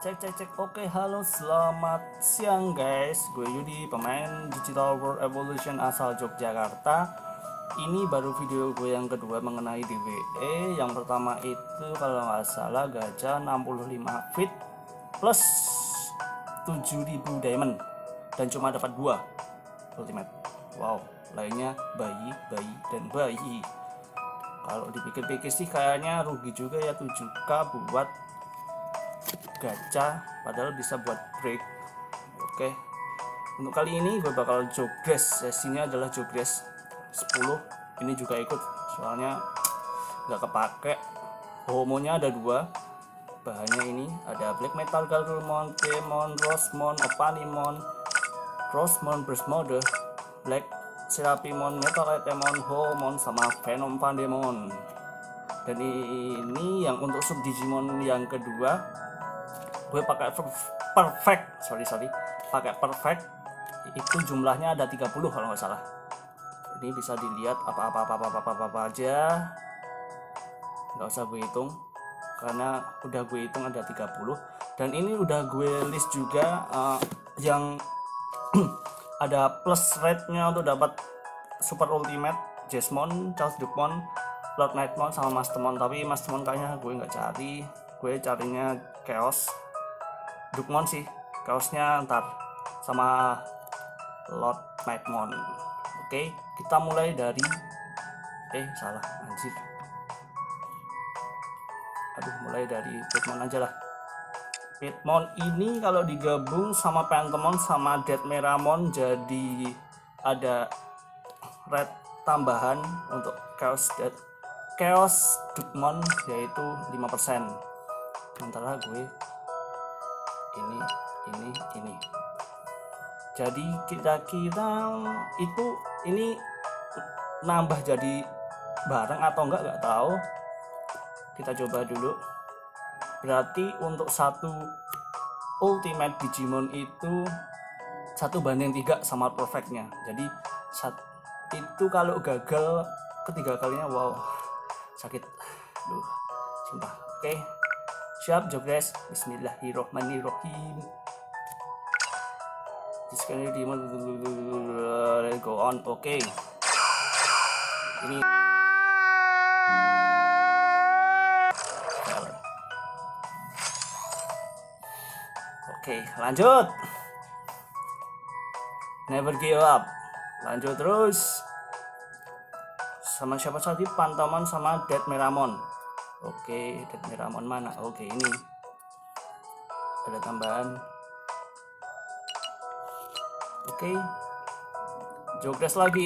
Cek cek cek. Oke, halo, selamat siang guys. Gue Yudi, pemain Digital World Evolution asal Yogyakarta. Ini baru video gue yang kedua mengenai DWE. Yang pertama itu kalau nggak salah gacha 65 feet plus 7.000 diamond dan cuma dapat 2 ultimate. Wow, lainnya bayi dan bayi. Kalau dipikir-pikir sih kayaknya rugi juga ya 7k buat gacha, padahal bisa buat break. Oke, untuk kali ini gue bakal jogres. Sesinya adalah jogres 10. Ini juga ikut soalnya nggak kepake. Homonya ada 2. Bahannya ini ada Black Metal Garurumon, Kemon, Rosemon, Opanimon, Rosemon Burst Mode, Black Serapimon, Metal Etemon, Homon, sama Venom Pandemon. Dan ini yang untuk sub Digimon yang kedua, gue pakai perfect, pakai perfect. Itu jumlahnya ada 30 kalau nggak salah. Ini bisa dilihat apa aja, nggak usah gue hitung karena udah gue hitung ada 30. Dan ini udah gue list juga yang ada plus rate-nya untuk dapat super ultimate Jesmon, Charles Dukmon, Lord Nightmon, sama Mastermon. Tapi Mastermon kayaknya gue nggak cari, gue carinya Chaos. Dukmon sih, Chaosnya ntar, sama Lord Nightmon. Oke, kita mulai dari salah anjir. Mulai dari Pitmon aja lah. Pitmon ini kalau digabung sama Pentamon sama Deadmeramon jadi ada red tambahan untuk Chaos Dukmon yaitu 5%. Sementara gue ini. Jadi kira-kira itu ini nambah jadi bareng atau enggak tahu. Kita coba dulu. Berarti untuk satu ultimate Digimon itu 1:3 sama perfectnya. Jadi itu kalau gagal ketiga kalinya, wow, sakit. Sumpah. Oke, siap jogres. Bismillahirrohmanirrohim. Disconnect Demon, go on. Oke, ini oke, lanjut. Never give up. Lanjut terus. Sama siapa tadi? Pantomon sama Deadmeramon. Oke, Deadmeramon mana? Oke, ini ada tambahan. Oke, jogres lagi.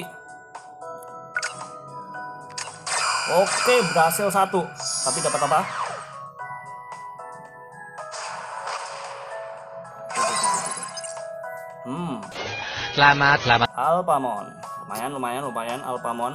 Oke, berhasil 1. Tapi dapat apa? Selamat. Alphamon. Lumayan Alphamon.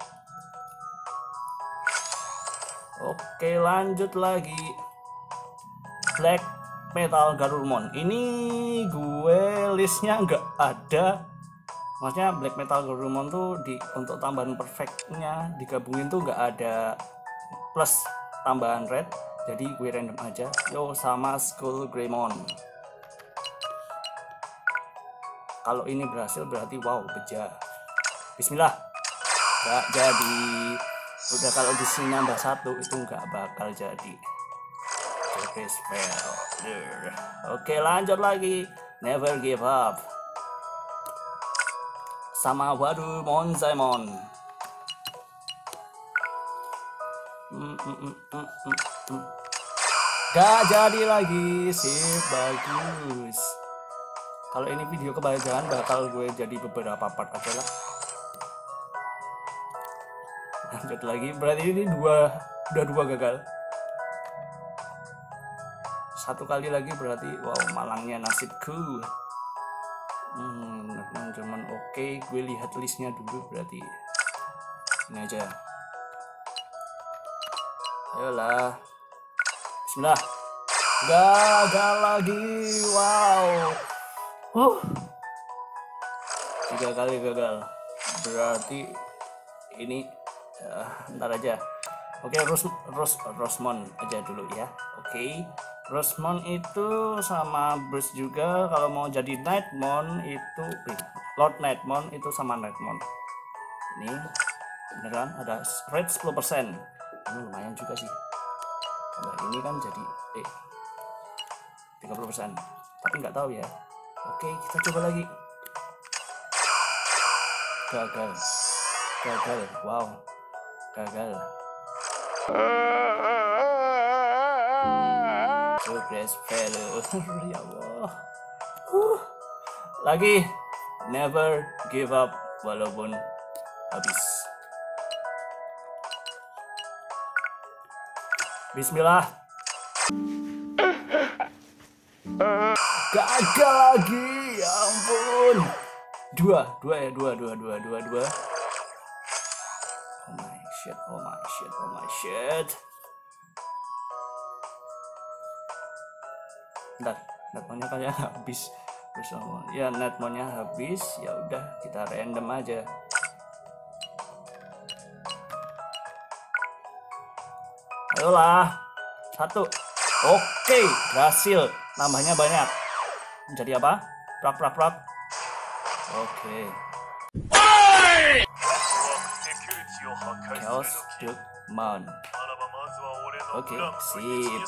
Oke, lanjut lagi. Black Metal Garurumon. Ini gue listnya nggak ada. Maksudnya Black Metal Garurumon tuh untuk tambahan perfectnya digabungin tuh nggak ada plus tambahan red. Jadi gue random aja. Yo, sama Skull Greymon. Kalau ini berhasil berarti wow, beja. Bismillah. Gak jadi. Udah kalau di sini nambah 1 itu nggak bakal jadi. Oke, spell. Oke, lanjut lagi. Never give up. Sama waduh Monzaimon. Gak jadi lagi. Sip, bagus. Kalau ini video kebahagiaan bakal gue jadi beberapa part aja lah. Lanjut lagi, berarti ini udah dua gagal. 1 kali lagi berarti wow, malangnya nasibku. Cuman oke, gue lihat listnya dulu berarti. Ini aja. Ayolah. Bismillah. Gagal lagi. Wow. 3 kali gagal. Berarti ini ntar aja. Oke, Rosemon aja dulu ya. Oke, Rosemon itu sama Bruce juga. Kalau mau jadi Nightmon itu Lord Nightmon itu sama Nightmon. Ini beneran ada rate 10%. Ini lumayan juga sih. Nah, ini kan jadi 30%. Tapi nggak tahu ya. Oke, kita coba lagi. Gagal. Wow, gagal. Progress failure. Ya Allah. Lagi. Never give up walaupun habis. Bismillah. Gagal lagi. Ya ampun. Dua. Oh my shit. Bentar, netmonnya kayak habis. Ya netmonnya habis. Ya udah, kita random aja. Ayolah. 1. Oke, berhasil. Nambahnya banyak. Jadi apa? Prak. Oke. Chaos Dugmon. Oke, sip.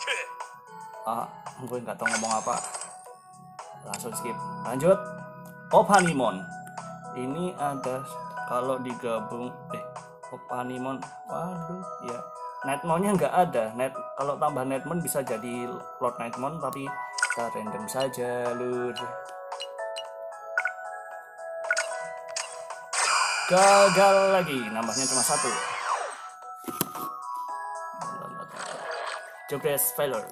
Gue nggak tahu ngomong apa. Langsung skip. Lanjut. Ophanimon. Ini ada kalau digabung Ophanimon. Waduh, ya. Nightmonnya nggak ada. Kalau tambah Nightmon bisa jadi Lord Nightmon, tapi kita random saja, lur. Gagal lagi, nambahnya cuma 1. Progress failure.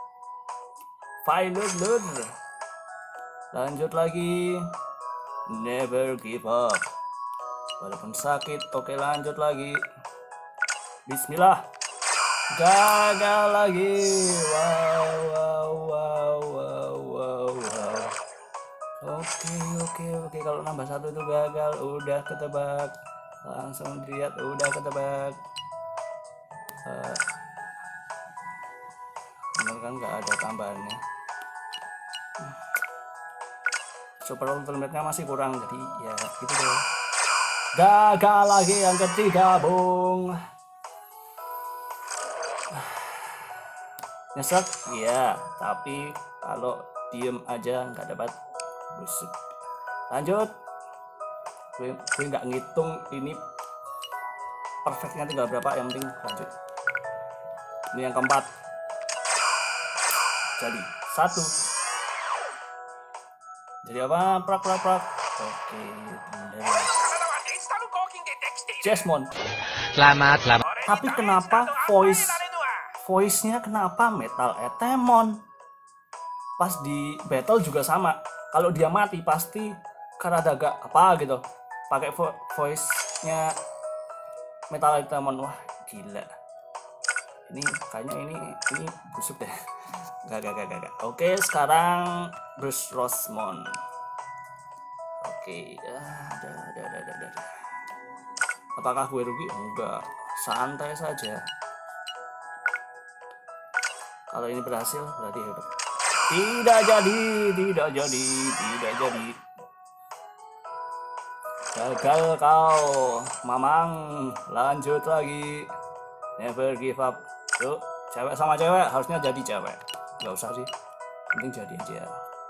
Lur. Lanjut lagi. Never give up. Walaupun sakit. Oke, lanjut lagi. Bismillah. Gagal lagi. Wow. Oke. Kalau nambah 1 itu gagal. Udah ketebak. Langsung dilihat. Udah ketebak. Bener kan nggak ada tambahannya. Super ultimate-nya masih kurang, jadi ya gitu deh. Gagal lagi yang ketiga, Bung. Nyesek, iya, tapi kalau diem aja nggak dapat busuk. Lanjut. Gue nggak ngitung ini perfectnya tinggal berapa, yang penting lanjut. Ini yang keempat. Jadi 1. Jadi apa? Prak. Oke, Jesmon. Selamat. Tapi kenapa voice-nya kenapa Metal Etemon? Pas di battle juga sama. Kalau dia mati pasti karena ada agak apa gitu. Pakai voice-nya Metal Etemon. Wah, gila. Ini kayaknya ini busuk deh. Gak. Oke, sekarang Bruce Rosemon. Oke, ada. Apakah gue rugi? Enggak, santai saja. Kalau ini berhasil berarti hebat. Tidak jadi. Gagal kau, Mamang. Lanjut lagi. Never give up. Yuk, cewek sama cewek harusnya jadi cewek. Gak usah sih, penting jadi aja.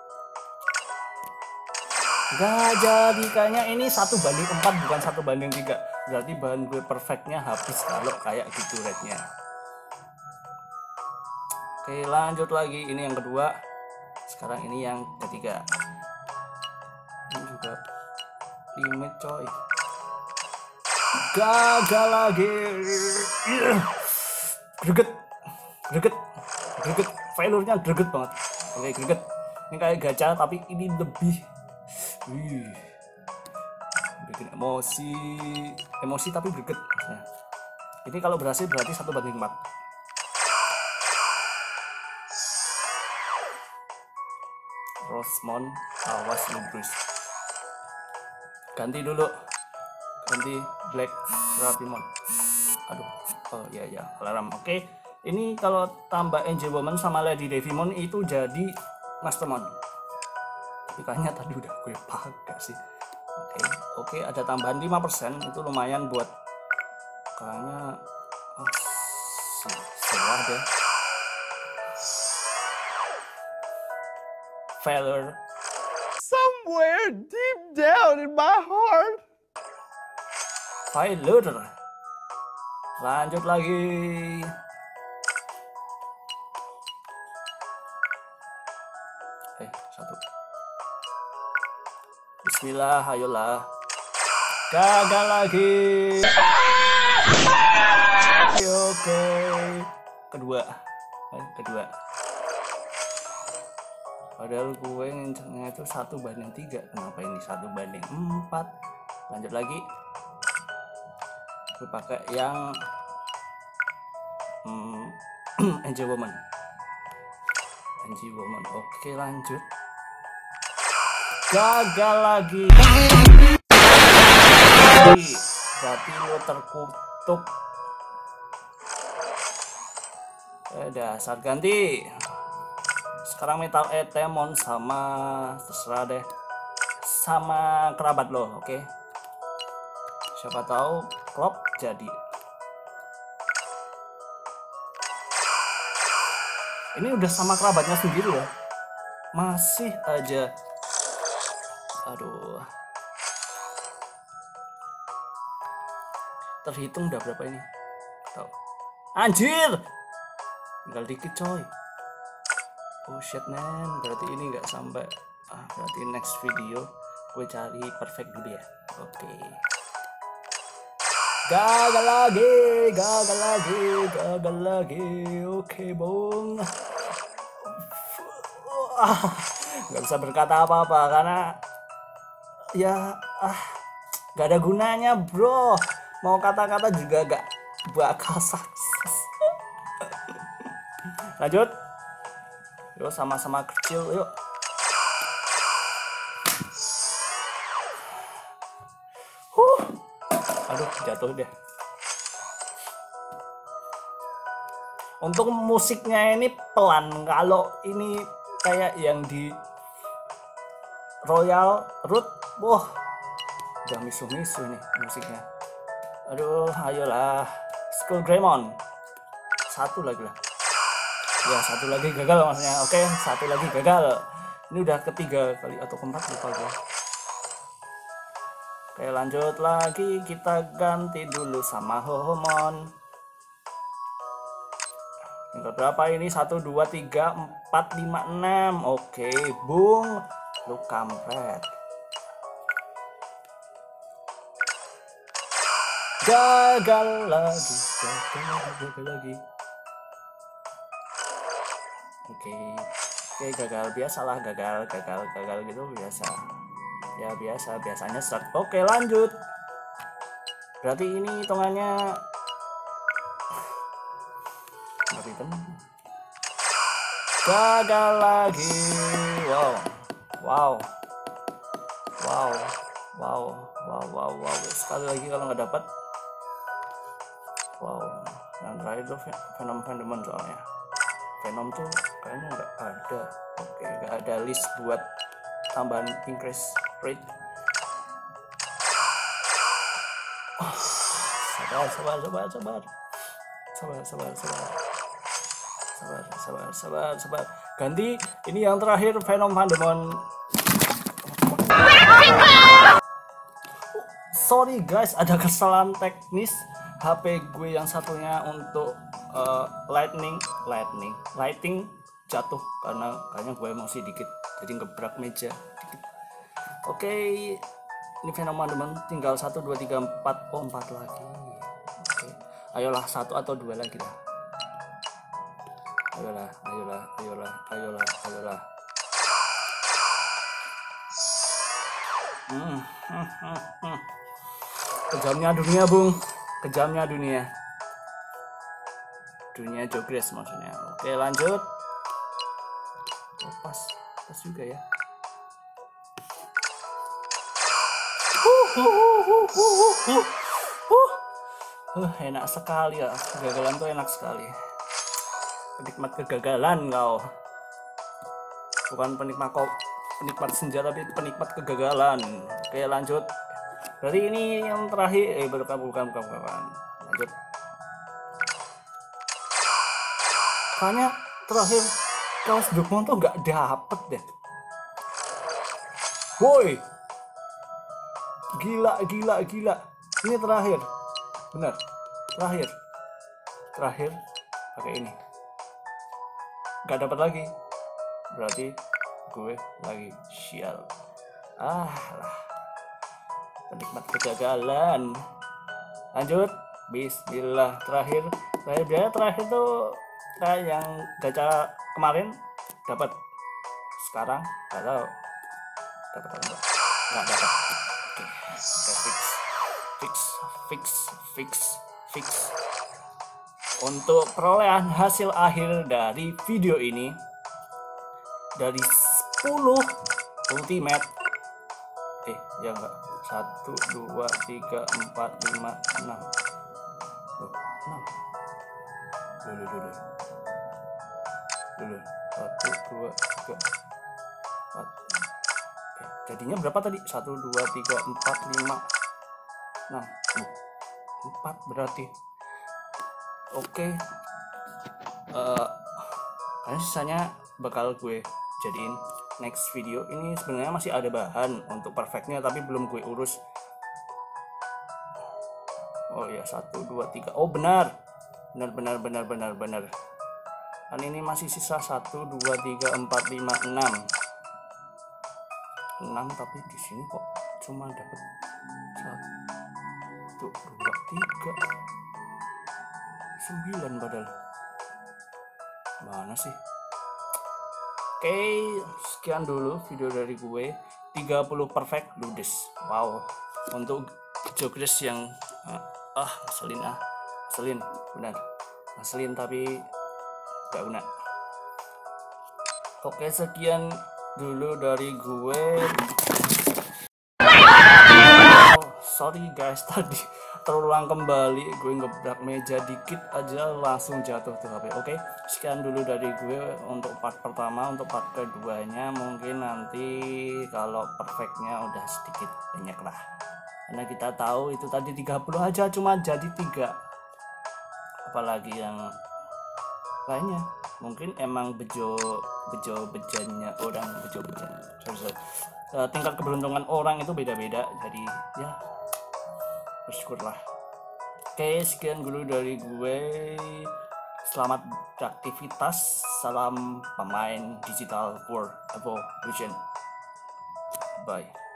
Gak jadi, kayaknya ini 1/4 bukan 1/3. Berarti bahan gue perfectnya habis kalau kayak gitu rate-nya. Oke, lanjut lagi. Ini yang kedua. Sekarang ini yang ketiga. Ini juga limit, coy. Gagal lagi. Greget. Failure-nya greget banget. Oke, greget. Ini kayak gacha tapi ini lebih bikin emosi tapi greget. Ini kalau berhasil berarti 1/4. Rosemon, awas lu Bruce. Ganti Black Serapimon. Aduh, oh iya, alarm. Oke, Ini kalau tambah Angel Woman sama Lady Devimon itu jadi Mastermon. Tapi kayaknya tadi udah gue pakai sih. Oke, ada tambahan 5%, itu lumayan buat kayaknya setelah deh. Failure somewhere deep down in my heart. Failure. Lanjut lagi. Satu. Bismillah, ayolah. Gagal lagi. Oke. Kedua. Padahal gue ngincernya itu 1:3. Kenapa ini 1:4? Lanjut lagi. Gue pakai yang Angel Woman. Oke, lanjut. Gagal lagi. Berarti lo terkutuk. Dasar, ganti. Sekarang Metal Etemon sama terserah deh, sama kerabat lo. Oke. Siapa tahu klop jadi. Ini udah sama kerabatnya sendiri loh. Masih aja. Aduh. Terhitung udah berapa ini? Tahu. Anjir. Tinggal dikit coy. Oh shit man. Berarti ini nggak sampai. Berarti next video gue cari perfect dulu ya. Oke. Gagal lagi. Oke, bung. Nggak bisa berkata apa-apa karena ya nggak ada gunanya bro. Mau kata-kata juga gak bakal sukses. Lanjut. Yuk, sama-sama kecil yuk. Aduh, jatuh deh. Untuk musiknya ini pelan. Kalau ini kayak yang di Royal Road, wah, udah misu-misu nih musiknya. Aduh, ayolah. Skull Greymon. Satu lagi lah. Ya, satu lagi gagal maksudnya. Oke, satu lagi gagal. Ini udah ketiga kali atau keempat lupa gue. Oke, lanjut lagi. Kita ganti dulu sama Hohomon. Tinggal berapa ini? 1, 2, 3, 4, 5, 6. Oke, bung. Lu kampret. Gagal lagi. Oke, gagal. Biasalah gagal gitu biasa. Ya biasanya start. Oke, lanjut. Berarti ini hitungannya gagal lagi. Wow. Sekali lagi kalau nggak dapat. Wow. Yang terakhir itu Venom soalnya. Venom tuh kayaknya nggak ada. Oke, nggak ada list buat tambahan increase rate. Sabar. Ganti. Ini yang terakhir Venom Pandemon. Sorry guys, ada kesalahan teknis. HP gue yang satunya untuk lighting jatuh karena kayaknya gue emosi dikit, jadi ngebrak meja dikit. Oke, ini Phenomenon tinggal 1, 2, 3, 4. Oh, 4 lagi. Oke, ayolah 1 atau 2 lagi lah. Ayolah. Kejamnya dunia, bung. Kejamnya dunia Jogres maksudnya. Oke, lanjut. Pas juga ya. Enak sekali ya, gagalan tuh enak sekali. penikmat kegagalan kau. Bukan penikmat senja, tapi penikmat kegagalan. Oke, lanjut. Dari ini yang terakhir, bukan. Lanjut. Kayaknya terakhir kaos Jokmon tuh nggak dapet deh. Woi, gila. Ini terakhir, bener. Terakhir pakai ini. Nggak dapat lagi. Berarti gue lagi sial. Lah, penikmat kegagalan. Lanjut. Bismillah. Terakhir tuh yang gacha kemarin dapat. Sekarang nggak tahu dapat atau enggak. Nggak dapat. Oke, fix. Untuk perolehan hasil akhir dari video ini, dari 10 ultimate, ya enggak, 1 2 3 4 5 6. Loh, 6. Dulu. 1 2 3 4. Jadinya berapa tadi? 1 2 3 4 5 6. 4 berarti. Oke. Karena sisanya bakal gue jadiin next video. Ini sebenarnya masih ada bahan untuk perfectnya, tapi belum gue urus. Oh ya, 1 2 3. Oh benar. Kan ini masih sisa 1 2 3 4 5 6. 6, tapi di sini kok cuma dapat 1 2 3 9 padahal. Mana sih? Oke, sekian dulu video dari gue. 30 perfect ludes. Wow. Untuk jokes yang ngeselin benar. Ngeselin tapi gak guna. Oke, sekian dulu dari gue. Sorry guys, tadi terulang kembali, gue ngebrak meja dikit aja langsung jatuh tuh HP. Oke, sekian dulu dari gue untuk part pertama. Untuk part keduanya mungkin nanti kalau perfectnya udah sedikit banyak lah, karena kita tahu itu tadi 30 aja cuma jadi 3, apalagi yang lainnya mungkin emang bejo-bejannya orang, tingkat keberuntungan orang itu beda-beda, jadi ya bersyukurlah. Oke, sekian dulu dari gue. Selamat beraktivitas. Salam pemain Digital World Evolution. Bye.